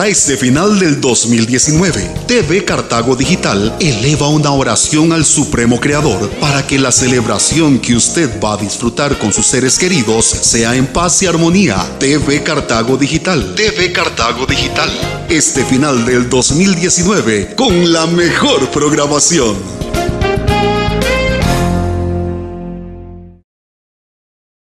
Para este final del 2019, TV Cartago Digital eleva una oración al Supremo Creador para que la celebración que usted va a disfrutar con sus seres queridos sea en paz y armonía. TV Cartago Digital. TV Cartago Digital. Este final del 2019 con la mejor programación.